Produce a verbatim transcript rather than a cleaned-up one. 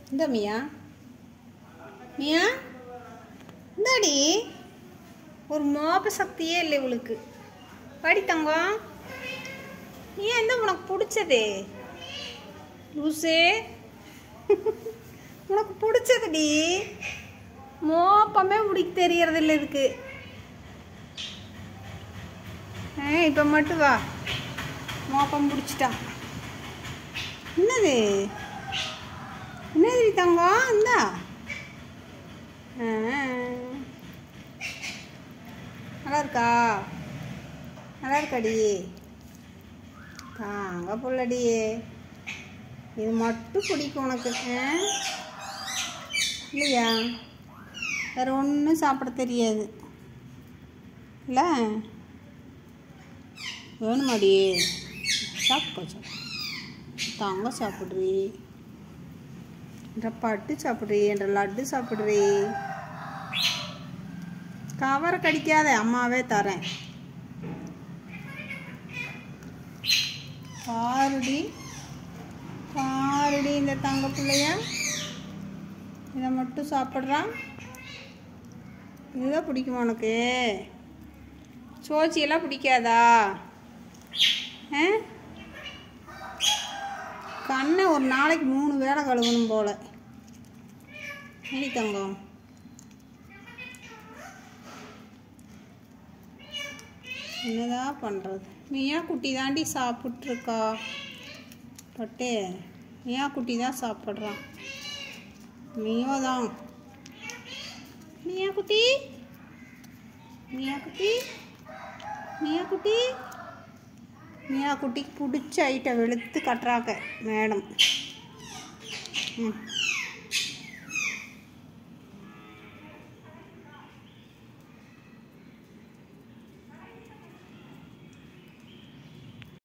இந்த மியா மியா இந்தாடி ஒரு மோப்ப சக்தியே இல்லை இவளுக்கு. படி தங்கம், நீ என்ன உனக்கு பிடிச்சது லூசே? உனக்கு பிடிச்சதுடி மோப்பமே பிடிக்க தெரியறதில்ல இதுக்கு. ஆ இப்போ மட்டும் வா, மோப்பம் பிடிச்சிட்டான். என்னது என்னது தங்கம்? இந்தா நல்லா இருக்கா? நல்லா இருக்காடி தாங்க புள்ளடி. இது மட்டும் பிடிக்கும் உனக்கு இல்லையா? வேறு ஒன்றும் சாப்பிட தெரியாது இல்லை? வேணுமாடி? சாப்பிட்டு தாங்க சாப்பிட்றி என்ற பட்டு சாப்பிட்றி என்ற லட்டு சாப்பிட்றி. கவரை கடிக்காத, அம்மாவே தரேன். பாருடி பாருடி இந்த தங்க பிள்ளைய இதை மட்டும் சாப்பிட்றான். இதுதான் பிடிக்குமா உனக்கு? சோச்சியெல்லாம் பிடிக்காதா? ஆ கண்ணை ஒரு நாளைக்கு மூணு வேளை கழுவணும் போல. சரி தங்கம், என்னதான் பண்ணுறது? மியா குட்டி தாண்டி சாப்பிட்ருக்கா பட்டே. மியா குட்டி தான் சாப்பிட்றான். மியோ தான். மியா குட்டி மியா குட்டி மியா குட்டி மியா குட்டிக்கு பிடிச்ச ஐட்டம் வெளுத்து கட்டுறாங்க மேடம். ம்